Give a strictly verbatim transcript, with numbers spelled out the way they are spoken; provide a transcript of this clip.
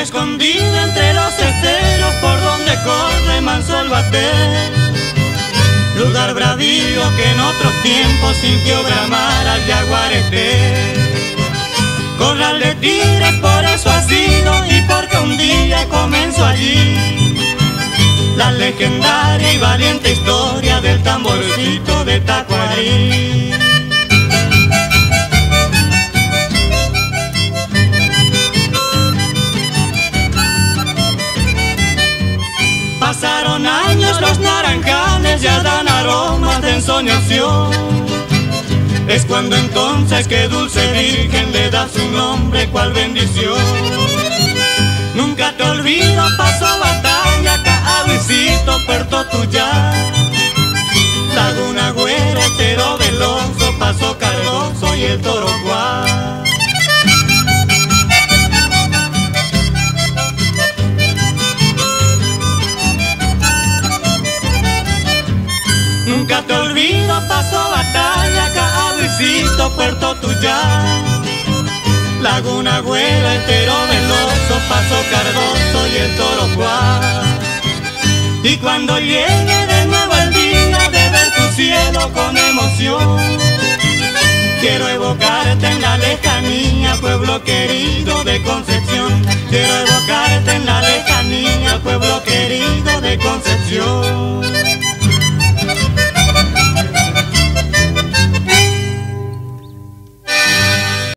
escondida entre los esteros por donde corre manso el bater. Lugar bravío que en otros tiempos sintió bramar al yaguareté. Corral de tigres, por eso ha sido y porque un día comenzó allí la legendaria y valiente historia del tamborcito de Tacuarí. Pasaron años, los naranjales ya dan aromas de ensoñación. Es cuando entonces que Dulce Virgen le da su nombre cual bendición. Nunca te olvido, pasó batalla, Caabicito, Puerto Tuyá, Laguna Güera, Estero Veloso, Paso Cardoso y el Torocuá. Nunca te olvido, pasó batalla, Caabicito, Puerto Tuyá, Laguna Güera, Estero Veloso, Paso Cardoso y el Torocuá. Y cuando llegue de nuevo el día de ver tu cielo con emoción, quiero evocarte en la lejanía, pueblo querido de Concepción. Quiero evocarte en la lejanía, pueblo querido de Concepción.